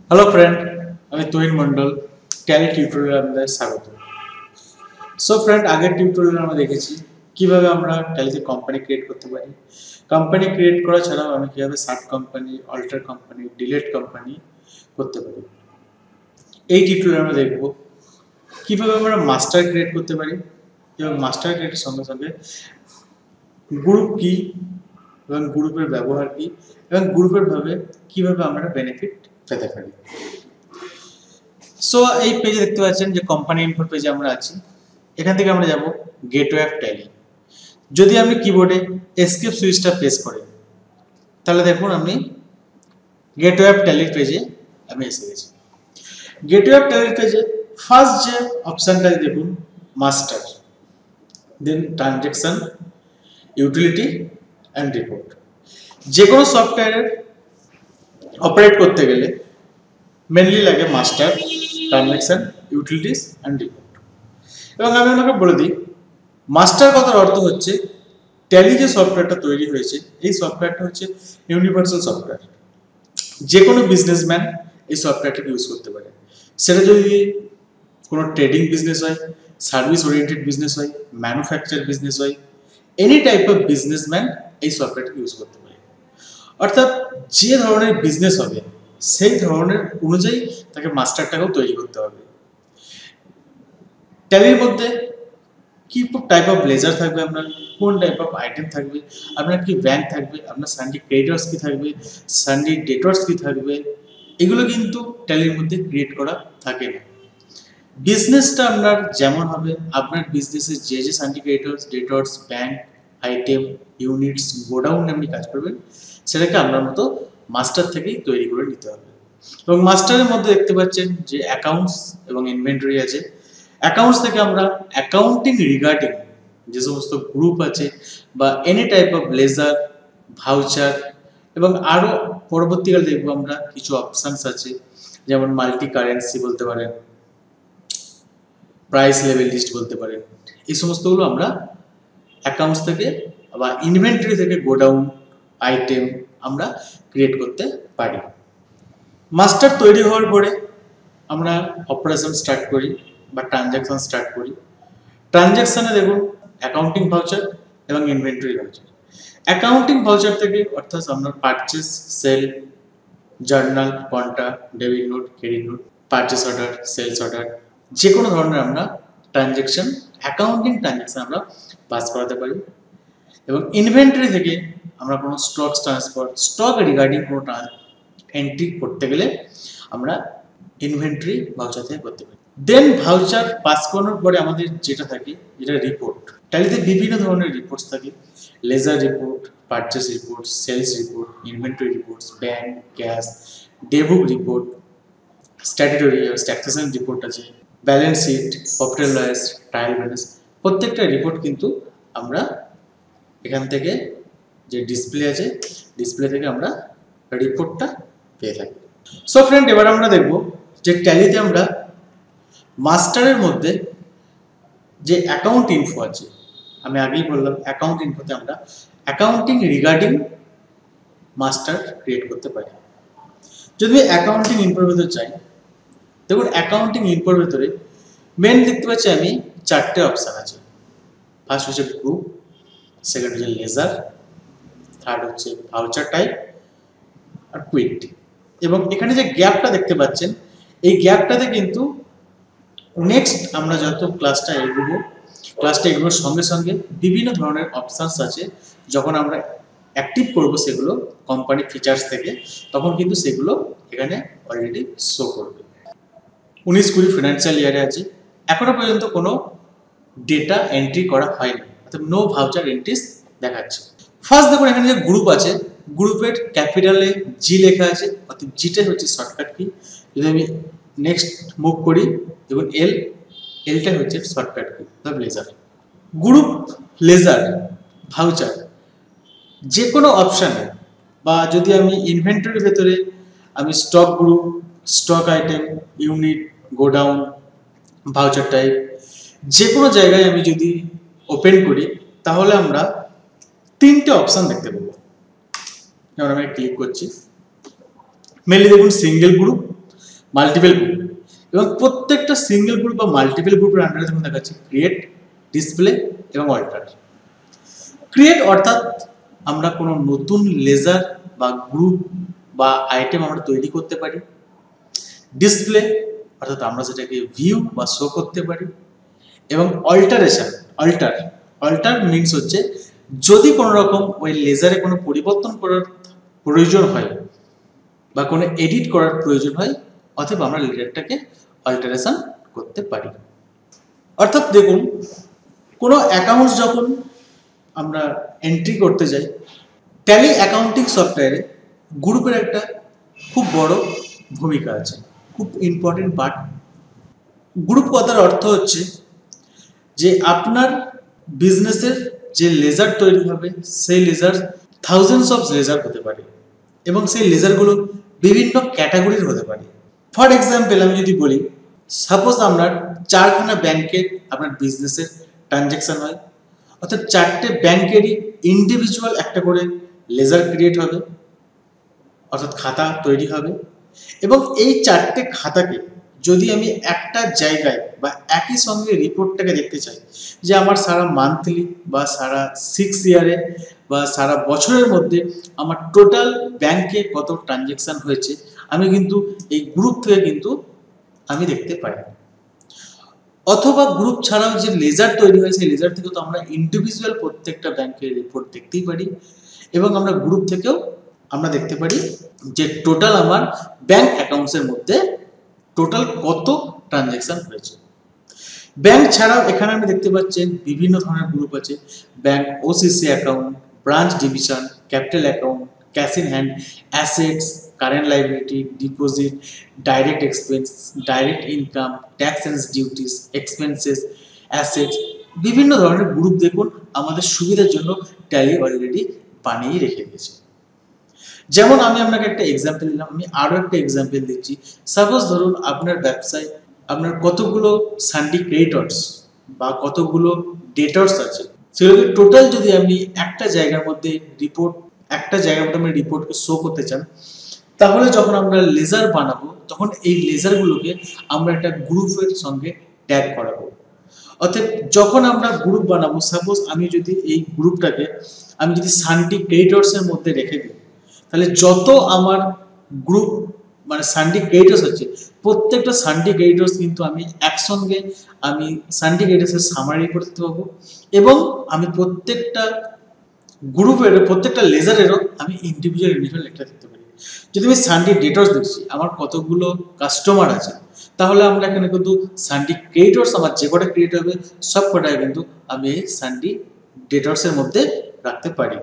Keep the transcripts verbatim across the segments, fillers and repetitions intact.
Hello friend, আমি Tuhin Mondal. Tally tutorial আপনাদের স্বাগত। সো ফ্রেন্ড, আগের টিউটোরিয়ালে আমরা দেখেছি কিভাবে আমরা ট্যালিতে কোম্পানি ক্রিয়েট করতে পারি। কোম্পানি ক্রিয়েট করা ছাড়াও আমি কিভাবে সাব company, alter company, delete company করতে পারি। এই টিউটোরিয়ালে আমরা দেখব কিভাবে আমরা মাস্টার ক্রিয়েট করতে পারি এবং মাস্টার ক্রিয়েটের সঙ্গে সঙ্গে গ্রুপ কি এবং গ্রুপের ব্যবহার কি এবং গ্রুপের ভাবে কিভাবে আমরা বেনিফিট পেতে পারি। সো এই পেজে দেখতে পাচ্ছেন যে কোম্পানি ইনফো পেজে আমরা আছি। এখান থেকে আমরা যাব গেটওয়ে অফ ট্যালি। যদি আপনি কিবোর্ডে এসকেপ সুইচটা প্রেস করেন তাহলে দেখুন আমি গেটওয়ে অফ ট্যালির পেজে আমি এসে গেছি। গেটওয়ে অফ ট্যালির পেজে ফার্স্ট যে অপশনটা দেখুন master, then transaction, utility and report. যে কোনো সফটওয়্যারের অপারেট করতে গেলে মেনলি লাগে master, transaction, utilities and report. এবং আমি আপনাকে বলে দিই, মাস্টার কথার অর্থ হচ্ছে ট্যালি যে সফটওয়্যারটা তৈরি হয়েছে এই সফটওয়্যারটা হচ্ছে ইউনিভার্সাল সফটওয়্যার। যে কোনো বিজনেসম্যান এই সফটওয়্যারটাকে ইউজ করতে পারে। সেটা যদি কোনো ট্রেডিং বিজনেস হয়, সার্ভিস ওরিয়েন্টেড বিজনেস হয়, ম্যানুফ্যাকচার বিজনেস হয়, এনি টাইপ অফ বিজনেসম্যান এই সফটওয়্যারটাকে ইউজ করতে পারে। অর্থাৎ যে ধরনের বিজনেস হবে সেই ধরনের অনুযায়ী তাকে মাস্টারটাকেও তৈরি করতে হবে। ট্যালির মধ্যে কি টাইপ অফ লেজার থাকবে, আপনার কোন টাইপ অফ আইটেম থাকবে, আপনার কি ব্যাংক থাকবে, আপনার সানডে ক্রেডিটর্স কি থাকবে, সানডে ডেটর্স কি থাকবে, এগুলো কিন্তু ট্যালির মধ্যে ক্রিয়েট করা থাকে না। বিজনেসটা আপনার যেমন হবে, আপনার বিজনেসের যে যে sundry creditors, debtors, bank, item, units, godown আপনি কাজ করবেন সেটাকে আপনার মতো মাস্টার থেকেই তৈরি করে নিতে হবে। এবং মাস্টারের মধ্যে দেখতে পাচ্ছেন যে অ্যাকাউন্টস এবং ইনভেন্টরি আছে। অ্যাকাউন্টস থেকে আমরা অ্যাকাউন্টিং রিগার্ডিং যে সমস্ত গ্রুপ আছে বা any type of ledger, voucher এবং আরও পরবর্তীকালে দেখবো আমরা কিছু অপশানস আছে, যেমন মাল্টি কারেন্সি বলতে পারেন, প্রাইস লেভেল লিস্ট বলতে পারেন। এই সমস্তগুলো আমরা অ্যাকাউন্টস থেকে বা ইনভেন্টরি থেকে গোডাউন আইটেম আমরা ক্রিয়েট করতে পারি। মাস্টার তৈরি হওয়ার পরে আমরা অপারেশন স্টার্ট করি বা ট্রানজ্যাকশন স্টার্ট করি। ট্রানজ্যাকশনে দেখুন অ্যাকাউন্টিং ভাউচার এবং ইনভেন্টরি ভাউচার। অ্যাকাউন্টিং ভাউচার থেকে অর্থাৎ আমরা purchase, sale, journal, contra, debit note, credit note, purchase order, sales order, যে কোনো ধরনের আমরা ট্রানজ্যাকশন, অ্যাকাউন্টিং ট্রানজ্যাকশন আমরা পাস করাতে পারি। এবং ইনভেন্টরি থেকে আমরা কোনো স্টক ট্রান্সফার, স্টক রিগার্ডিং কোনো এন্ট্রি করতে গেলে আমরা ইনভেন্টরি ভাউচার থেকে করতে পারি। দেন ভাউচার পাস করানোর পরে আমাদের যেটা থাকে যেটা রিপোর্ট। ট্যালিতে বিভিন্ন ধরনের রিপোর্টস থাকে, ledger report, purchase report, sales report, inventory reports, bank, cash, day book report, statutory taxation report আছে, balance sheet, profit and loss, trial balance. প্রত্যেকটা রিপোর্ট কিন্তু আমরা এখান থেকে যে ডিসপ্লে আছে ডিসপ্লে থেকে আমরা রিপোর্টটা পেয়ে থাকি। সো ফ্রেন্ড, এবার আমরা দেখব যে ট্যালিতে আমরা মাস্টারের মধ্যে যে অ্যাকাউন্ট ইনফো আছে, আমি আগেই বললাম অ্যাকাউন্ট ইনফোতে আমরা অ্যাকাউন্টিং রিগার্ডিং মাস্টার ক্রিয়েট করতে পারি। যদি অ্যাকাউন্টিং ইনফোর ভেতরে চাই, দেখুন অ্যাকাউন্টিং ইনফোর ভেতরে মেন দেখতে পাচ্ছি আমি চারটে অপশান আছে। ফার্স্ট হচ্ছে গ্রুপ, সেকেন্ড হচ্ছে লেজার, থার্ড হচ্ছে ভাউচার টাইপ আর কুইট। এবং এখানে যে গ্যাপটা দেখতে পাচ্ছেন এই গ্যাপটাতে কিন্তু নেক্সট আমরা যত ক্লাসটা এগোবো ক্লাসটা এগুলোর সঙ্গে সঙ্গে বিভিন্ন ধরনের অপশানস আছে। যখন আমরা অ্যাক্টিভ করব সেগুলো কোম্পানি ফিচার্স থেকে, তখন কিন্তু সেগুলো এখানে অলরেডি শো করবে। উনিশ কুড়ি ফিনান্সিয়াল ইয়ারে আছে, এখনো পর্যন্ত কোনো ডেটা এন্ট্রি করা হয়নি, অর্থাৎ নো ভাউচার এন্ট্রিস দেখাচ্ছে। ফার্স্ট দেখুন এখানে যে গ্রুপ আছে, গ্রুপের ক্যাপিটালে জি লেখা আছে, অর্থাৎ জিটাই হচ্ছে শর্টকাট কি। যদি আমি নেক্সট মুভ করি দেখুন এল, এলটাই হচ্ছে শর্টকাট কি অর্থাৎ লেজার। গ্রুপ, লেজার, ভাউচার যে কোনো অপশানে বা যদি আমি ইনভেন্টরির ভেতরে আমি stock group, stock item, unit, godown, voucher type যে কোনো জায়গায় আমি যদি ওপেন করি তাহলে আমরা তিনটে অপশান দেখতে পাবো। যেমন আমি ক্লিক করছি, মেনলি দেখুন সিঙ্গেল গ্রুপ, মাল্টিপল গ্রুপ, এবং প্রত্যেকটা সিঙ্গেল গ্রুপ বা মাল্টিপল গ্রুপের আন্ডারে দেখুন দেখাচ্ছি ক্রিয়েট, ডিসপ্লে এবং অল্টার। ক্রিয়েট অর্থাৎ আমরা কোনো নতুন লেজার বা গ্রুপ বা আইটেম আমরা তৈরি করতে পারি। ডিসপ্লে অর্থাৎ আমরা সেটাকে ভিউ বা শো করতে পারি। এবং অল্টারেশন, অল্টার অল্টার মিনস হচ্ছে যদি কোনো রকম ওই লেজারে কোনো পরিবর্তন করার প্রয়োজন হয় বা কোনো এডিট করার প্রয়োজন হয়, অথবা আমরা লেজারটাকে অল্টারেশন করতে পারি। অর্থাৎ দেখুন, কোনো অ্যাকাউন্ট যখন আমরা এন্ট্রি করতে যাই, ট্যালি অ্যাকাউন্টিং সফটওয়্যারে গ্রুপের একটা খুব বড় ভূমিকা আছে, খুব ইম্পর্টেন্ট পার্ট। গ্রুপ কথার অর্থ হচ্ছে যে আপনার বিজনেসের যে লেজার তৈরি হবে সেই লেজার থাউজেন্ডস অফ লেজার হতে পারে, এবং সেই লেজারগুলো বিভিন্ন ক্যাটাগরির হতে পারে। ফর এক্সাম্পল আমি যদি বলি, সাপোজ আপনার চারখানা ব্যাংকে আপনার বিজনেসের ট্রানজ্যাকশন হয়, অর্থাৎ চারটে ব্যাংকেরই ইন্ডিভিজুয়াল একটা করে লেজার ক্রিয়েট হবে, অর্থাৎ খাতা তৈরি হবে। এবং এই চারটে খাতাকে যদি আমি একটা জায়গায় বা একই সঙ্গে রিপোর্টটাকে দেখতে চাই, যে আমার সারা মান্থলি বা সারা সিক্স ইয়ারে বা সারা বছরের মধ্যে আমার টোটাল ব্যাংকে কত ট্রানজ্যাকশন হয়েছে, আমি কিন্তু এই গ্রুপ থেকে কিন্তু আমি দেখতে পাই। অথবা গ্রুপ ছাড়াও যে লেজার তৈরি হয় সেই লেজার থেকে তো আমরা ইন্ডিভিজুয়াল প্রত্যেকটা ব্যাংকের রিপোর্ট দেখতেই পারি, এবং আমরা গ্রুপ থেকেও আমরা দেখতে পারি যে টোটাল আমার ব্যাংক অ্যাকাউন্টসের মধ্যে টোটাল কত ট্রানজ্যাকশন হয়েছে। ব্যাংক ছাড়াও এখানে আমি দেখতে পাচ্ছেন বিভিন্ন ধরনের গ্রুপ আছে। Bank OCC account, branch division, capital account, cash in hand, assets, current liability, deposit, direct expense, direct income, tax and duties, expenses, assets. বিভিন্ন ধরনের গ্রুপ দেখুন আমাদের সুবিধার জন্য ট্যালি অলরেডি বানিয়ে রেখে দিয়েছে। যেমন আমি আপনাকে একটা এক্সাম্পল দিলাম, আমি আরও একটা এক্সাম্পল দিচ্ছি। সাপোজ ধরুন আপনার ব্যবসায় আপনার কতগুলো সানডে ক্রেডিটর্স বা কতগুলো ডেটর্স আছে, সেগুলোকে টোটাল যদি আপনি একটা জায়গার মধ্যে রিপোর্ট একটা জায়গার মধ্যে আপনি রিপোর্টকে শো করতে চান, তাহলে যখন আমরা লেজার বানাবো তখন এই লেজারগুলোকে আমরা একটা গ্রুপের সঙ্গে ট্যাগ করাবো। অর্থাৎ যখন আমরা গ্রুপ বানাবো, সাপোজ আমি যদি এই গ্রুপটাকে আমি যদি সানডে ক্রেডিটর্সের মধ্যে রেখে দিই, তাহলে যত আমার গ্রুপ মানে সানডে ক্রেডিটর্স হচ্ছে, প্রত্যেকটা সানডে ক্রেডিটর্স কিন্তু আমি একসঙ্গে আমি সানডে ক্রেডিটর্সের সামারি রিপোর্ট দিতে পারবো, এবং আমি প্রত্যেকটা গ্রুপের প্রত্যেকটা লেজারেরও আমি ইন্ডিভিজুয়াল ইন্ডিভিজুয়াল একটা দিতে পারি। যদি আমি সানডে ডেটর্স দেখছি আমার কতগুলো কাস্টমার আছে, তাহলে আমরা এখানে কিন্তু সানডে ক্রেডিটর্স আমার যে কটা ক্রিয়েট হবে সব কটাই কিন্তু আমি এই সানডে ডেটর্সের মধ্যে রাখতে পারি।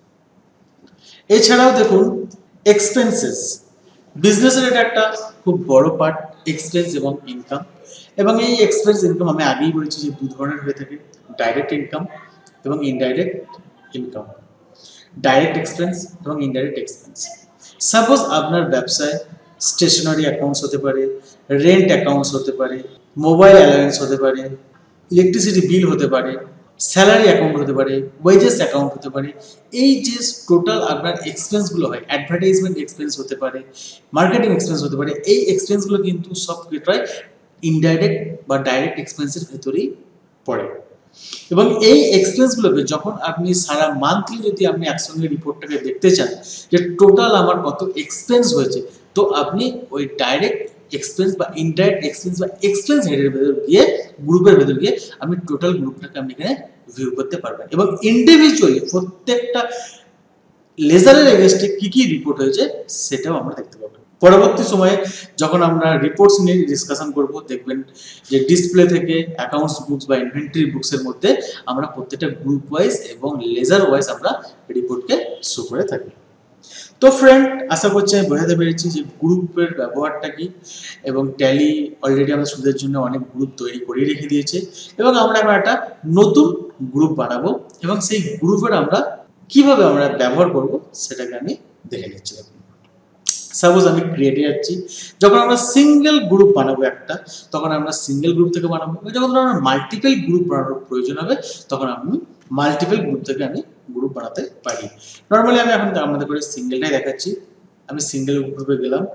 এছাড়াও দেখুন এক্সপেন্সেস, বিজনেসের এটা একটা খুব বড় পার্ট, এক্সপেন্স এবং ইনকাম। এবং এই এক্সপেন্স ইনকাম আমি আগেই বলেছি যে দু ধরনের হয়ে থাকে, ডাইরেক্ট ইনকাম এবং ইনডাইরেক্ট ইনকাম। ডাইরেক্ট এক্সপেন্স এবং ইনডাইরেক্ট এক্সপেন্স। সাপোজ আপনার ব্যবসায় স্টেশনারি অ্যাকাউন্টস হতে পারে, রেন্ট অ্যাকাউন্টস হতে পারে, মোবাইল অ্যালায়েন্স হতে পারে, ইলেকট্রিসিটি বিল হতে পারে, স্যালারি অ্যাকাউন্ট হতে পারে, ওয়েজেস অ্যাকাউন্ট হতে পারে। এই যে টোটাল আপনার এক্সপেন্সগুলো হয়, অ্যাডভার্টাইজমেন্ট এক্সপেন্স হতে পারে, মার্কেটিং এক্সপেন্স হতে পারে, এই এক্সপেন্সগুলো কিন্তু সব কিছুটাই ইনডাইরেক্ট বা ডাইরেক্ট এক্সপেন্সের ভেতরেই পড়ে। এবং এই এক্সপেন্সগুলোকে যখন আপনি সারা মান্থলি যদি আপনি একসঙ্গে রিপোর্টটাকে দেখতে চান যে টোটাল আমার কত এক্সপেন্স হয়েছে, তো আপনি ওই ডাইরেক্ট এক্সপেন্স বা ইনডাইরেক্ট এক্সপেন্স বা এক্সপেন্স হেডের ভেতর গিয়ে গ্রুপের ভেতর গিয়ে আপনি টোটাল গ্রুপটাকে আপনি এখানে ভিউ করতে পারবেন, এবং ইন্ডিভিজুয়ালি প্রত্যেকটা লেজারের এগেইনস্টে কি কি রিপোর্ট হয়েছে সেটাও আমরা দেখতে পাবো। পরবর্তী সময়ে যখন আমরা রিপোর্টস নিয়ে ডিসকাশন করব, দেখবেন যে ডিসপ্লে থেকে অ্যাকাউন্টস বুকস বা ইনভেন্টরি বুকসের মধ্যে আমরা প্রত্যেকটা গ্রুপ ওয়াইজ এবং লেজার ওয়াইজ আমরা রিপোর্টকে শো করে থাকি। তো ফ্রেন্ড, আশা করছি আমি বোঝাতে পেরেছি যে গ্রুপের ব্যবহারটা কি, এবং ট্যালি অলরেডি আমাদের সুবিধার জন্য অনেক গ্রুপ তৈরি করে রেখে দিয়েছে, এবং আমরা এখন একটা নতুন গ্রুপ বানাবো, এবং সেই গ্রুপের আমরা কিভাবে আমরা ব্যবহার করব সেটাকে আমি দেখে নিচ্ছি। সাপোজ আমি ক্রিয়েটে যাচ্ছি, যখন আমরা সিঙ্গেল গ্রুপ বানাবো একটা, তখন আমরা সিঙ্গেল গ্রুপ থেকে বানাবো। যখন আমরা মাল্টিপল গ্রুপ বানানোর প্রয়োজন হবে তখন আমি মাল্টিপল গ্রুপ থেকে আমি গ্রুপ বানাতে পারি। নর্মালি আমি এখন আমাদের করে সিঙ্গেলটাই দেখাচ্ছি। আমি সিঙ্গেল গ্রুপে গেলাম,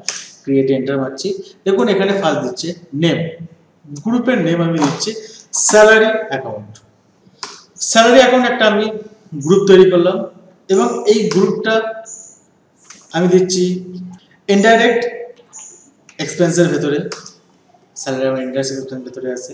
ক্রিয়েট এন্টার মারছি। দেখুন এখানে ফার্স্ট দিচ্ছে নেম, গ্রুপের নেম আমি দিচ্ছি স্যালারি অ্যাকাউন্ট। স্যালারি অ্যাকাউন্ট একটা আমি গ্রুপ তৈরি করলাম এবং এই গ্রুপটা আমি দিচ্ছি ইনডাইরেক্ট এক্সপেন্সের ভেতরে, স্যালারি আমার ইনডাইরেক্ট এক্সপেন্সের ভেতরে আছে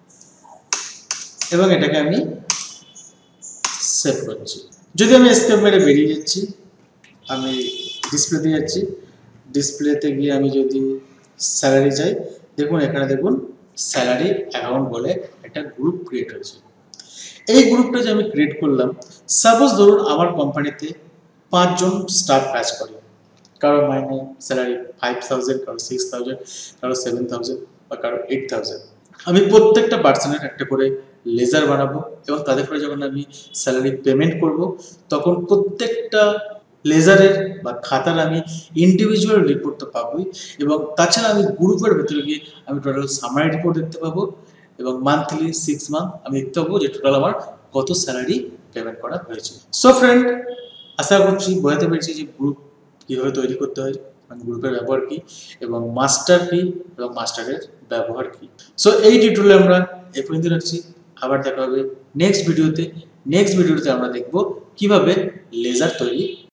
এবং এটাকে আমি সেভ করছি। যদি আমি এসকেপ মেরে বেরিয়ে যাচ্ছি, আমি ডিসপ্লেতে যাচ্ছি, ডিসপ্লেতে গিয়ে আমি যদি স্যালারি চাই, দেখুন এখানে দেখুন স্যালারি অ্যাকাউন্ট বলে একটা গ্রুপ ক্রিয়েট হয়েছে। এই গ্রুপটা যে আমি ক্রিয়েট করলাম, সাপোজ ধরুন আমার কোম্পানিতে পাঁচজন স্টাফ কাজ করে, কারো মাইনে স্যালারি ফাইভ থাউজেন্ড, কারো সিক্স থাউজেন্ড, কারো সেভেন থাউজেন্ড বা কারো এইট থাউজেন্ড। আমি প্রত্যেকটা পার্সনের একটা করে লেজার বানাবো এবং তাদের করে যখন আমি স্যালারি পেমেন্ট করব, তখন প্রত্যেকটা লেজারের বা খাতার আমি ইন্ডিভিজুয়াল রিপোর্ট তো পাবোই এবং তাছাড়া আমি গ্রুপের ভেতরে গিয়ে আমি টোটাল সামারি রিপোর্ট দেখতে পাবো এবং মান্থলি সিক্স মান্থ আমি দেখতে পাবো যে টোটাল আমার কত স্যালারি পেমেন্ট করা হয়েছে। সো ফ্রেন্ড, আশা করছি বোঝাতে পেরেছি যে গ্রুপ কীভাবে তৈরি করতে হয়, গ্রুপের ব্যবহার কি এবং মাস্টার কি এবং মাস্টারের ব্যবহার কি। সো এই টিউটোরিয়ালে আমরা এই পর্যন্ত রাখছি, আবার দেখা হবে নেক্সট ভিডিওতে। নেক্সট ভিডিওতে আমরা দেখব কিভাবে লেজার তৈরি